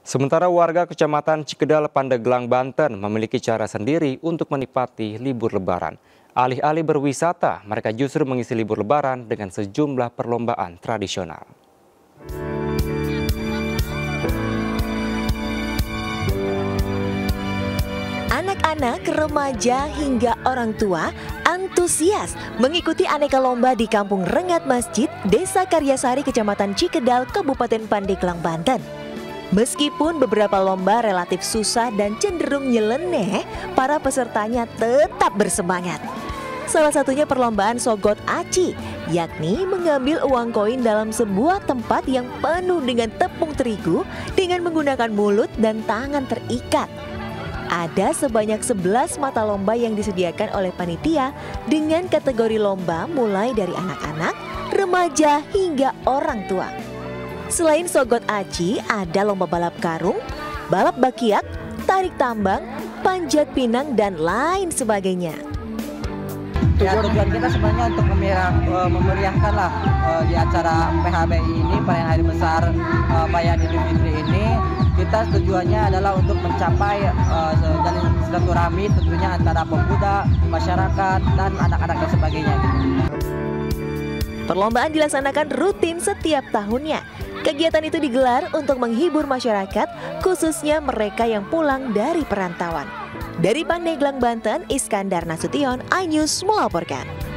Sementara warga Kecamatan Cikedal, Pandeglang, Banten memiliki cara sendiri untuk menikmati libur Lebaran. Alih-alih berwisata, mereka justru mengisi libur Lebaran dengan sejumlah perlombaan tradisional. Anak-anak, remaja, hingga orang tua antusias mengikuti aneka lomba di Kampung Rengat Masjid, Desa Karyasari, Kecamatan Cikedal, Kabupaten Pandeglang, Banten. Meskipun beberapa lomba relatif susah dan cenderung nyeleneh, para pesertanya tetap bersemangat. Salah satunya perlombaan Sogot Aci, yakni mengambil uang koin dalam sebuah tempat yang penuh dengan tepung terigu dengan menggunakan mulut dan tangan terikat. Ada sebanyak 11 mata lomba yang disediakan oleh panitia dengan kategori lomba mulai dari anak-anak, remaja, hingga orang tua. Selain Sogot Aci, ada lomba balap karung, balap bakiak, tarik tambang, panjat pinang, dan lain sebagainya. Ya, tujuan kita sebenarnya untuk memeriahkan lah di acara PHBI ini, perayaan hari besar perayaan Idul Fitri ini. Kita tujuannya adalah untuk mencapai jalin silaturahmi tentunya antara pemuda, masyarakat, dan anak-anak dan sebagainya. Perlombaan dilaksanakan rutin setiap tahunnya. Kegiatan itu digelar untuk menghibur masyarakat, khususnya mereka yang pulang dari perantauan. Dari Pandeglang, Banten, Iskandar Nasution, iNews melaporkan.